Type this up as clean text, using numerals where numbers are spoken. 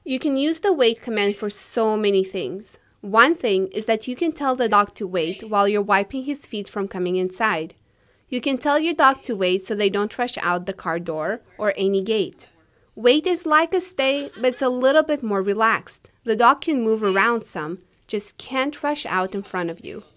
You can use the wait command for so many things. One thing is that you can tell the dog to wait while you're wiping his feet from coming inside. You can tell your dog to wait so they don't rush out the car door or any gate. Wait is like a stay, but it's a little bit more relaxed. The dog can move around some, just can't rush out in front of you.